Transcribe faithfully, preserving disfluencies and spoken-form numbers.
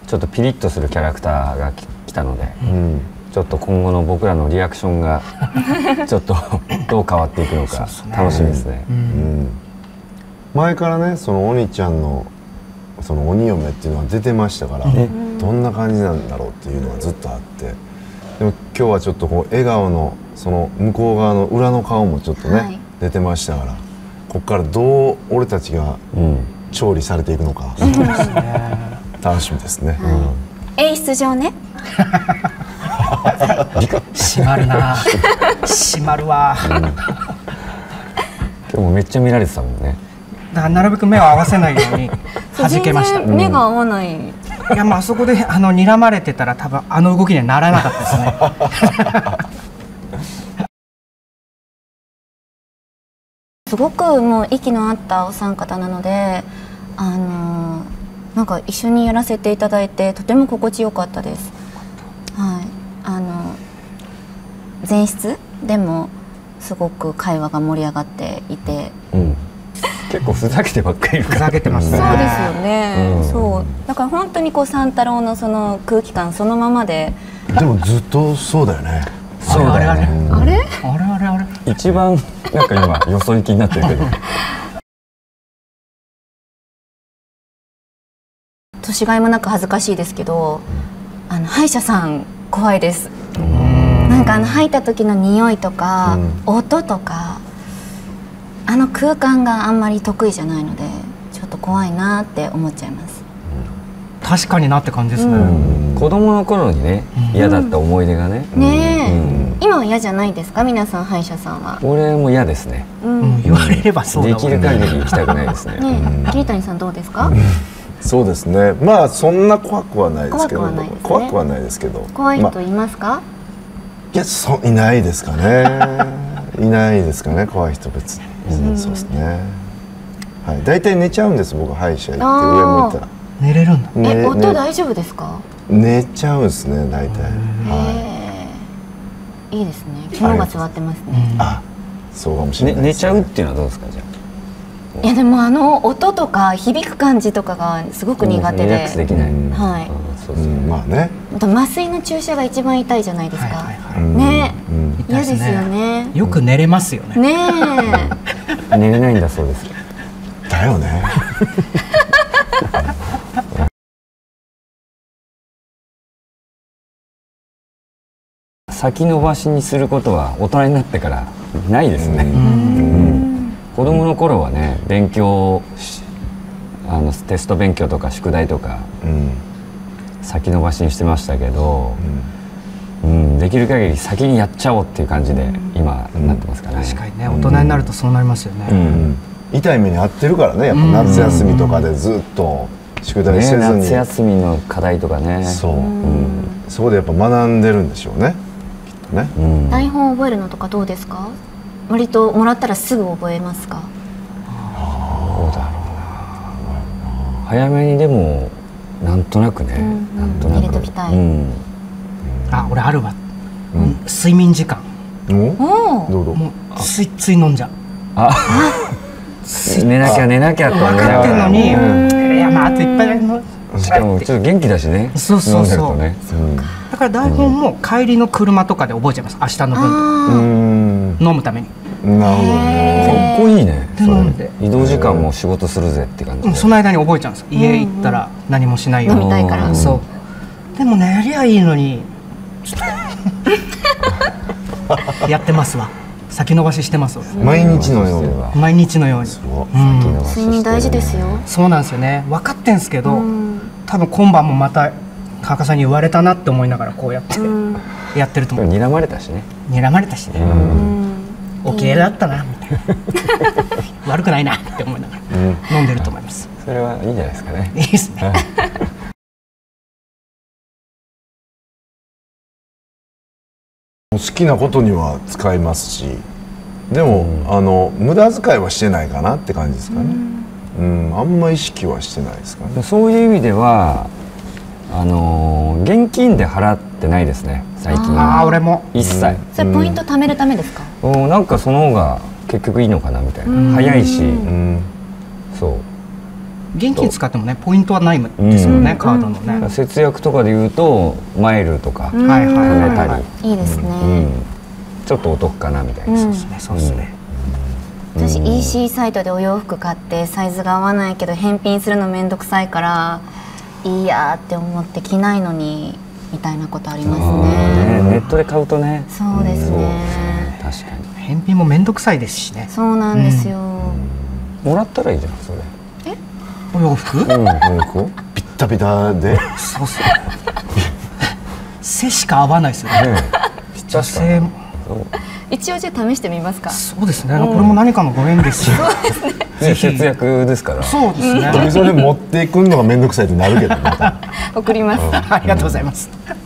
ちょっとピリッとするキャラクターが来たので、 うん、 ちょっと今後の僕らのリアクションがちょっとどう変わっていくのか楽しみですね。 うんうん、前からねその鬼ちゃんのその鬼嫁っていうのは出てましたから、ね、どんな感じなんだろうっていうのがずっとあって、でも今日はちょっとこう笑顔のその向こう側の裏の顔もちょっとね、はい、出てましたから、ここからどう俺たちが調理されていくのか、うん、楽しみですね。 はい、演出上ね閉まるな閉まるわ、うん、 今日もめっちゃ見られてたもんね。 だからなるべく目を合わせないように弾けました。 目が合わない、うん、いやまああそこであの睨まれてたら多分あの動きにはならなかったですねすごくもう息の合ったお三方なので、あのー、なんか一緒にやらせていただいてとても心地よかったです。はい、あの前室でもすごく会話が盛り上がっていて、 うん、結構ふざけてばっかりいるからふざけてますね。 そうですよね、うん、そうだから本当にこう三太郎のその空気感そのままで。 でもずっとそうだよね。 そうだよね。 あれあれあれあれ一番なんか今よそ行きになってるけど年がいもなく恥ずかしいですけど、うん、あの歯医者さん怖いです。なんかあの吐いた時の匂いとか、うん、音とかあの空間があんまり得意じゃないのでちょっと怖いなって思っちゃいます。 うん、確かになって感じですね。 うん、子供の頃にね嫌だった思い出がね。 ねえ。今は嫌じゃないですか皆さん歯医者さんは。 俺も嫌ですね。 うん、言われればそうだ。 できる限り行きたくないですね。 ね、桐谷さんどうですか？ そうですね。まあそんな怖くはないですけど。怖くはないですけど。 怖い人いますか？ いや、そいないですかね。いないですかね、怖い人別に。そうですね。はい。だいたい寝ちゃうんです僕歯医者行って上向いたら。 寝れるんだ。 え、音大丈夫ですか？ 寝ちゃうんですね大体。はい。 いいですね。肝が座ってますね。 あ、そうかもしれない。 寝ちゃうっていうのはどうですかじゃあ。 いやでもあの音とか響く感じとかがすごく苦手で。 リラックスできない。 はい。 そうですね。まあね。 麻酔の注射が一番痛いじゃないですか。ね。嫌ですよね。 よく寝れますよね。 ねえ。寝れないんだそうです。 だよね。 先延ばしにすることは大人になってからないですね。うん、子供の頃はね勉強あのテスト勉強とか宿題とか、うん、先延ばしにしてましたけど、うんうん、できる限り先にやっちゃおうっていう感じで今なってますかね。 確かにね大人になるとそうなりますよね。 うんうん、痛い目に遭ってるからねやっぱ夏休みとかでずっと宿題せずに、ね、 夏休みの課題とかねそう、うん、そこでやっぱ学んでるんでしょうね。ね、 うん、台本を覚えるのとかどうですか？割ともらったらすぐ覚えますか？ どうだろうな。早めにでもなんとなくね、うん、なんとなく入れときたい。うん、 あ、俺あるわ。うん、睡眠時間。 おお。 どうぞ。もうついつい飲んじゃう。 あ、寝なきゃ寝なきゃと分かってんのに、いやまああといっぱい飲む。 しかもちょっと元気だしね。 そうそうそう。だから台本も帰りの車とかで覚えちゃいます。明日の分と飲むために。 なるほどね。 かっこいいね。移動時間も仕事するぜって感じ。 その間に覚えちゃうんです。家行ったら何もしないように。 飲みたいから。 そう。でも寝りゃいいのにやってますわ。先延ばししてます。 毎日のように。 毎日のように。 睡眠大事ですよ。 そうなんですよね。分かってんすけど、多分今晩もまた川上さんに言われたなって思いながらこうやってやってると思う。 睨まれたしね。 睨まれたしね。おきれいだったなみたいな。悪くないなって思いながら飲んでると思います。 それはいいんじゃないですかね。 いいですね。 好きなことには使いますし、でも、うん、あの無駄遣いはしてないかなって感じですかね。うん、うん、あんま意識はしてないですかね。 そういう意味ではあの現金で払ってないですね最近。 ああ、俺も一切。うん、 それポイント貯めるためですか？ うん、なんかその方が結局いいのかなみたいな。早いし、うん、そう現金使ってもねポイントはないですもんね、 うん、 カードのね、 うん、 節約とかで言うとマイルとかうんはいはい貯めたり、 いいですね、 うんちょっとお得かなみたいな、 うんそうですねそうですね、 私 イーシー サイトでお洋服買ってサイズが合わないけど返品するのめんどくさいからいいやって思って着ないのにみたいなことありますね。 ねネットで買うとねそうですそうね。 確かに返品もめんどくさいですしね。 そうなんですよ。 もらったらいいじゃんそれ。 お洋服？ うんこうピッタピタでそうそう。背しか合わないですよね。 ね女性も。 一応じゃあ試してみますか。 そうですね。これも何かのご縁ですし。 ね節約ですから。 そうですね。 それ持っていくのが面倒くさいってなるけどね。 送ります。 ありがとうございます。